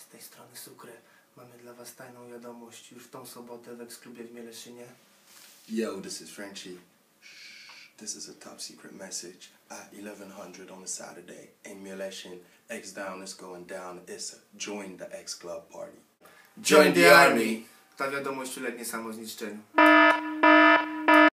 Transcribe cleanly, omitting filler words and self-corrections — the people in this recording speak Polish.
tej strony Sukry. Mamy dla was tajną wiadomość już w tą sobotę w X-klubie w Mieleszynie. Yo, this is Frenchie. This is a top secret message at 1100 on a Saturday in Mieleshin. X-Down is going down. It's a join the X Club party. Join the army! Ta wiadomość ulegnie samozniszczeniu.